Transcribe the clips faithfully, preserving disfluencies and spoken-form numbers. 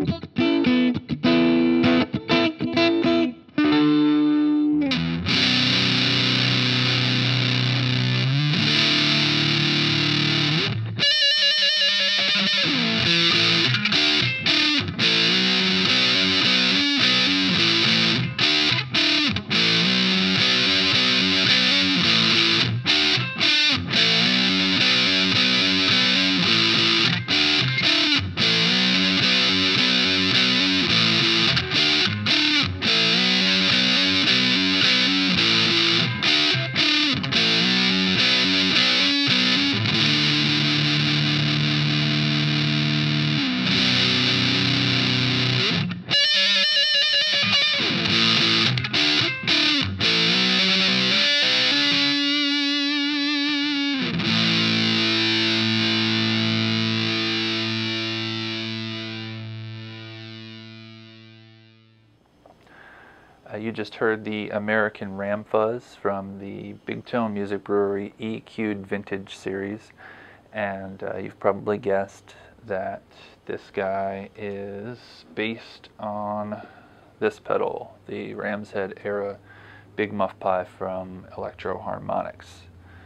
Uh, you just heard the American Ram Fuzz from the Bigtonemusicbrewery E Q'd Vintage Series, and uh, you've probably guessed that this guy is based on this pedal, the Ram's Head era Big Muff Pi from Electro Harmonics.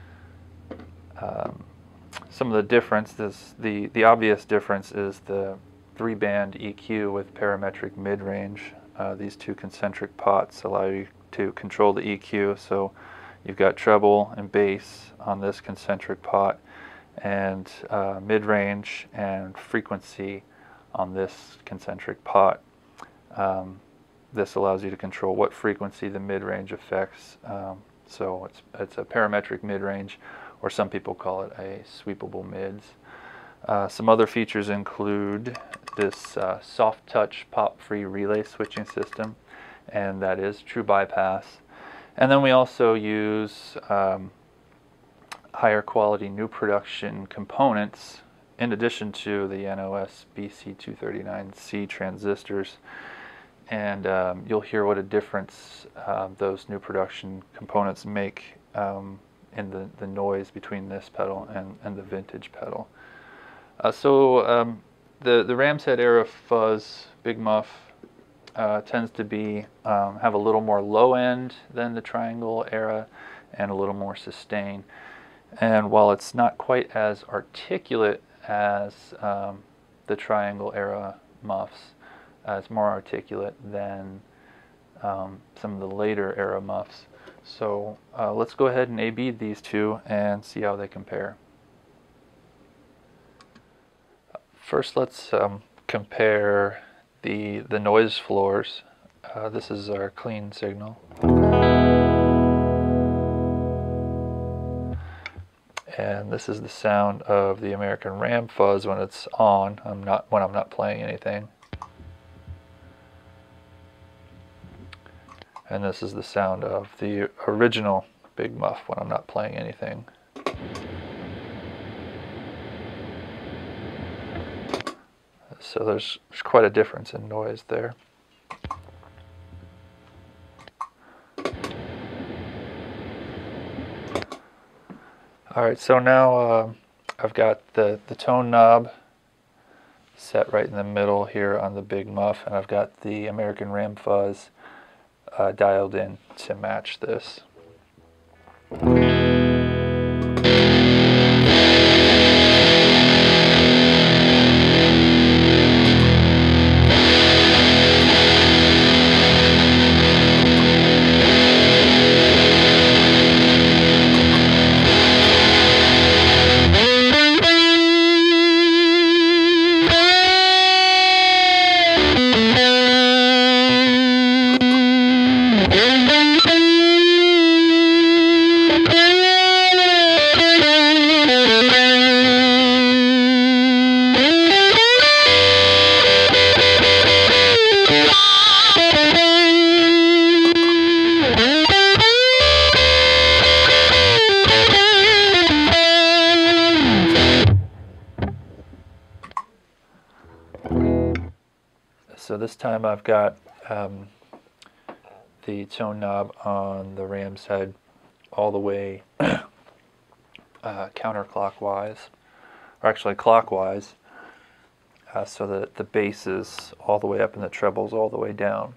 Um, some of the difference is the the obvious difference is the three band E Q with parametric mid-range. Uh, these two concentric pots allow you to control the E Q, so you've got treble and bass on this concentric pot, and uh, mid-range and frequency on this concentric pot. Um, this allows you to control what frequency the mid-range affects. Um, so it's, it's a parametric mid-range, or some people call it a sweepable mids. Uh, some other features include this uh, soft touch pop-free relay switching system, and that is true bypass. And then we also use um, higher quality new production components in addition to the N O S B C two thirty-nine C transistors. And um, you'll hear what a difference uh, those new production components make um, in the, the noise between this pedal and, and the vintage pedal. Uh, so um, the, the Ram's Head era Fuzz Big Muff uh, tends to be um, have a little more low end than the Triangle era and a little more sustain. And while it's not quite as articulate as um, the Triangle era muffs, uh, it's more articulate than um, some of the later era muffs. So uh, let's go ahead and A B these two and see how they compare. First, let's um, compare the the noise floors. Uh, this is our clean signal, and this is the sound of the American Ram Fuzz when it's on. I'm not when I'm not playing anything, and this is the sound of the original Big Muff when I'm not playing anything. So there's, there's quite a difference in noise there. Alright, so now uh, I've got the, the tone knob set right in the middle here on the Big Muff, and I've got the American Ram Fuzz uh, dialed in to match this. So this time I've got um, the tone knob on the Ram's Head all the way uh, counterclockwise, or actually clockwise. uh, so that the bass is all the way up and the trebles all the way down.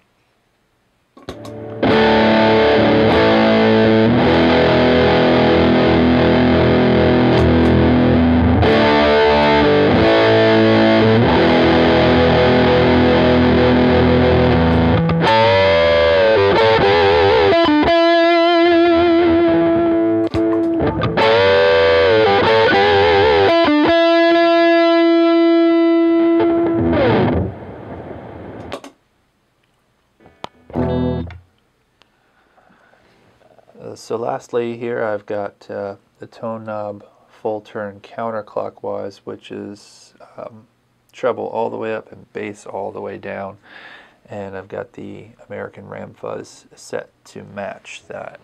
So lastly here I've got uh, the tone knob full turn counterclockwise, which is um, treble all the way up and bass all the way down, and I've got the American Ram Fuzz set to match that.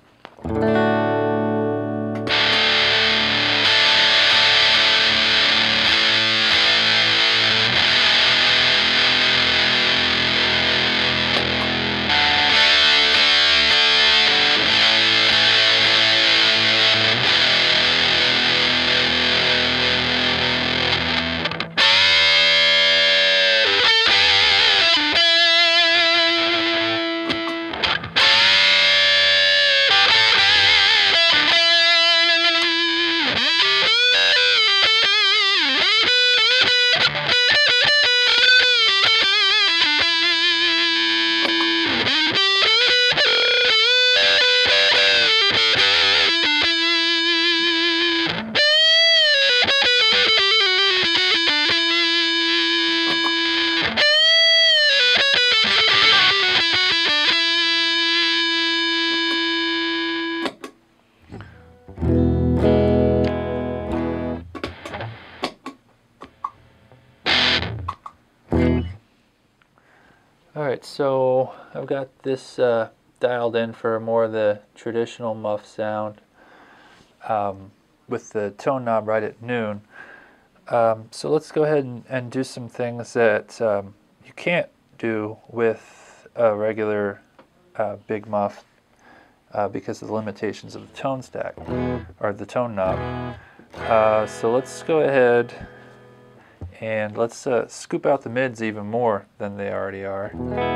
Alright, so I've got this uh, dialed in for more of the traditional muff sound um, with the tone knob right at noon. Um, so let's go ahead and, and do some things that um, you can't do with a regular uh, Big Muff uh, because of the limitations of the tone stack, or the tone knob. Uh, so let's go ahead and let's uh, scoop out the mids even more than they already are.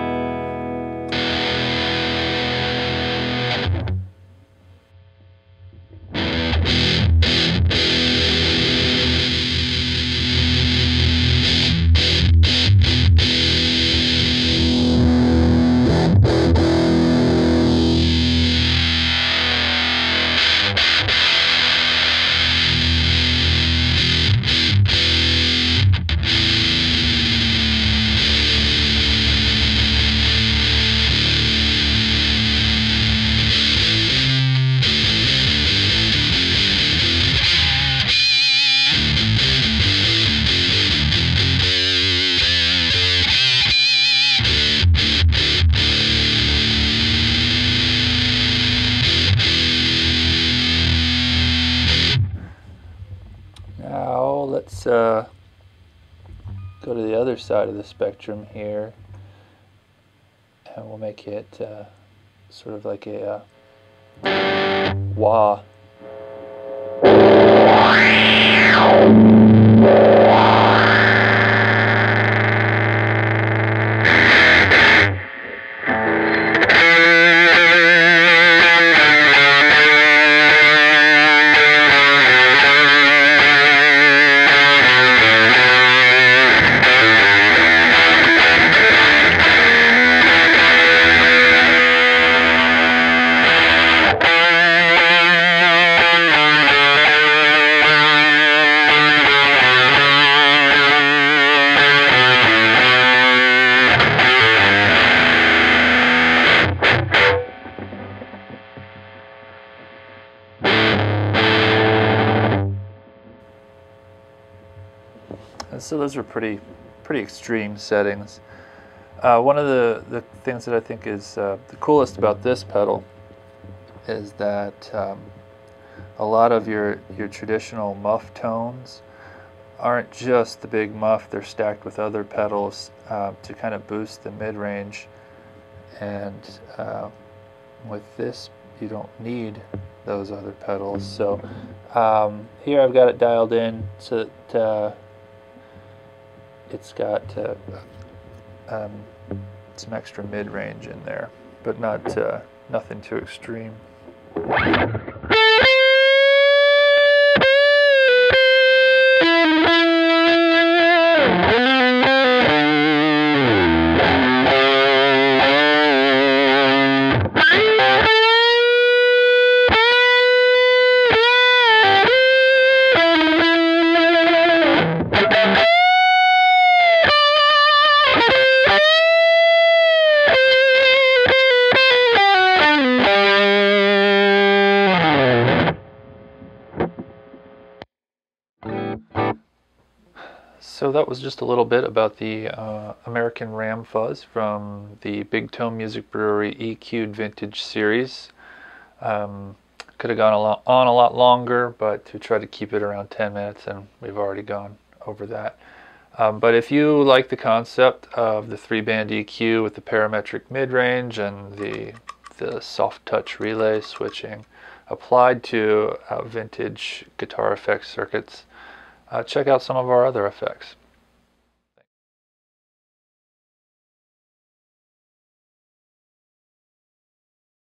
Now let's uh, go to the other side of the spectrum here, and we'll make it uh, sort of like a uh, wah. So those are pretty pretty extreme settings. Uh, one of the, the things that I think is uh, the coolest about this pedal is that um, a lot of your, your traditional muff tones aren't just the big muff, they're stacked with other pedals uh, to kind of boost the mid-range, and uh, with this you don't need those other pedals. So um, here I've got it dialed in so that uh, it's got uh, um, some extra mid-range in there, but not uh, nothing too extreme. So that was just a little bit about the uh, American Ram Fuzz from the Bigtonemusicbrewery E Q'd Vintage Series. Um, could have gone a lot, on a lot longer, but to try to keep it around ten minutes, and we've already gone over that. Um, but if you like the concept of the three-band E Q with the parametric mid-range and the, the soft touch relay switching applied to uh, vintage guitar effects circuits, Uh, check out some of our other effects.